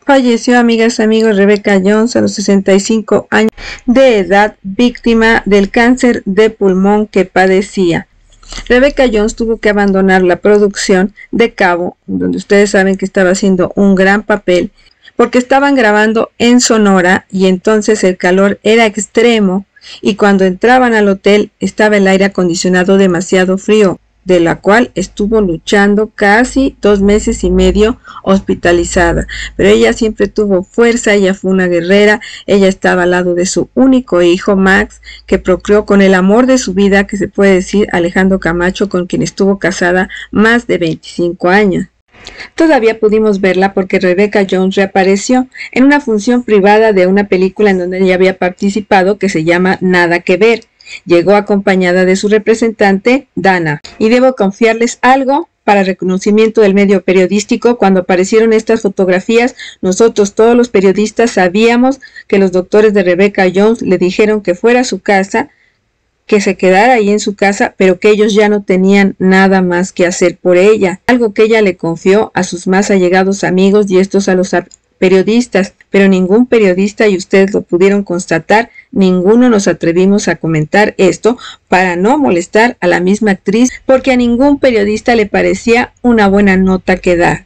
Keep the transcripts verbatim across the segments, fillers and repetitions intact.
Falleció, amigas y amigos, Rebecca Jones a los sesenta y cinco años de edad, víctima del cáncer de pulmón que padecía. Rebecca Jones tuvo que abandonar la producción de Cabo, donde ustedes saben que estaba haciendo un gran papel, porque estaban grabando en Sonora y entonces el calor era extremo y cuando entraban al hotel estaba el aire acondicionado demasiado frío, de la cual estuvo luchando casi dos meses y medio hospitalizada. Pero ella siempre tuvo fuerza, ella fue una guerrera, ella estaba al lado de su único hijo, Max, que procreó con el amor de su vida, que se puede decir, Alejandro Camacho, con quien estuvo casada más de veinticinco años. Todavía pudimos verla porque Rebecca Jones reapareció en una función privada de una película en donde ella había participado que se llama Nada que Ver. Llegó acompañada de su representante, Dana. Y debo confiarles algo para reconocimiento del medio periodístico. Cuando aparecieron estas fotografías, nosotros todos los periodistas sabíamos que los doctores de Rebecca Jones le dijeron que fuera a su casa, que se quedara ahí en su casa, pero que ellos ya no tenían nada más que hacer por ella. Algo que ella le confió a sus más allegados amigos y estos a los periodistas, pero ningún periodista, y ustedes lo pudieron constatar, ninguno nos atrevimos a comentar esto para no molestar a la misma actriz, porque a ningún periodista le parecía una buena nota que dar.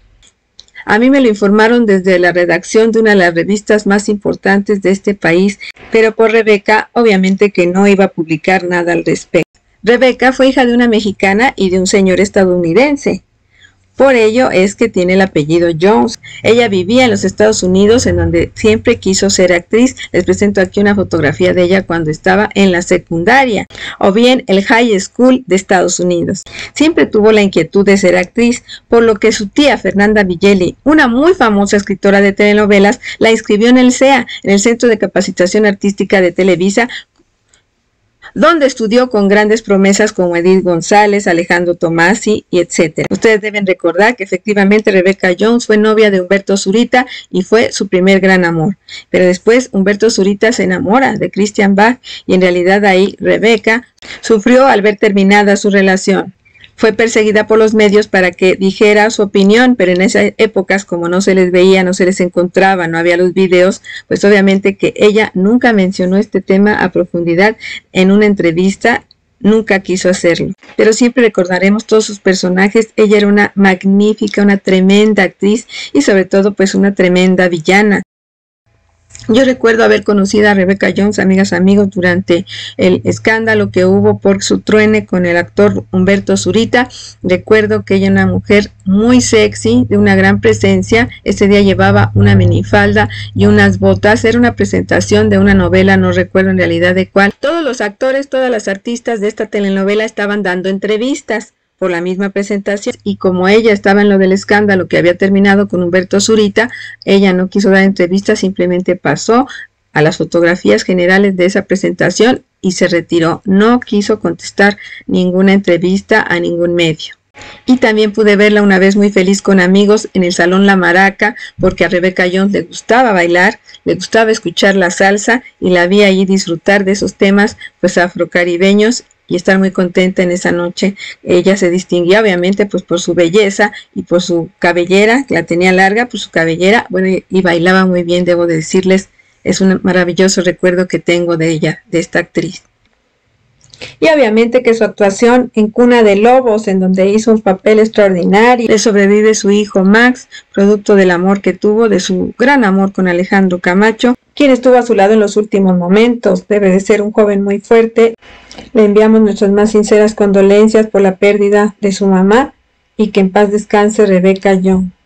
A mí me lo informaron desde la redacción de una de las revistas más importantes de este país, pero por Rebecca obviamente que no iba a publicar nada al respecto. Rebecca fue hija de una mexicana y de un señor estadounidense. Por ello es que tiene el apellido Jones. Ella vivía en los Estados Unidos, en donde siempre quiso ser actriz. Les presento aquí una fotografía de ella cuando estaba en la secundaria, o bien el high school de Estados Unidos. Siempre tuvo la inquietud de ser actriz, por lo que su tía Fernanda Villeli, una muy famosa escritora de telenovelas, la inscribió en el C E A, en el Centro de Capacitación Artística de Televisa, donde estudió con grandes promesas como Edith González, Alejandro Tomasi y etcétera. Ustedes deben recordar que efectivamente Rebecca Jones fue novia de Humberto Zurita y fue su primer gran amor. Pero después Humberto Zurita se enamora de Christian Bach y en realidad ahí Rebecca sufrió al ver terminada su relación. Fue perseguida por los medios para que dijera su opinión, pero en esas épocas, como no se les veía, no se les encontraba, no había los videos, pues obviamente que ella nunca mencionó este tema a profundidad en una entrevista, nunca quiso hacerlo. Pero siempre recordaremos todos sus personajes. Ella era una magnífica, una tremenda actriz y sobre todo pues una tremenda villana. Yo recuerdo haber conocido a Rebecca Jones, amigas, amigos, durante el escándalo que hubo por su truene con el actor Humberto Zurita. Recuerdo que ella era una mujer muy sexy, de una gran presencia. Ese día llevaba una minifalda y unas botas. Era una presentación de una novela, no recuerdo en realidad de cuál. Todos los actores, todas las artistas de esta telenovela estaban dando entrevistas por la misma presentación, y como ella estaba en lo del escándalo que había terminado con Humberto Zurita, ella no quiso dar entrevistas, simplemente pasó a las fotografías generales de esa presentación y se retiró. No quiso contestar ninguna entrevista a ningún medio. Y también pude verla una vez muy feliz con amigos en el Salón La Maraca, porque a Rebecca Jones le gustaba bailar, le gustaba escuchar la salsa y la vi ahí disfrutar de esos temas pues afrocaribeños y estar muy contenta en esa noche. Ella se distinguía obviamente pues por su belleza y por su cabellera, que la tenía larga, por su cabellera, bueno, y, y bailaba muy bien, debo de decirles. Es un maravilloso recuerdo que tengo de ella, de esta actriz. Y obviamente que su actuación en Cuna de Lobos, en donde hizo un papel extraordinario, le sobrevive su hijo Max, producto del amor que tuvo, de su gran amor con Alejandro Camacho, quien estuvo a su lado en los últimos momentos. Debe de ser un joven muy fuerte. Le enviamos nuestras más sinceras condolencias por la pérdida de su mamá y que en paz descanse Rebecca Jones.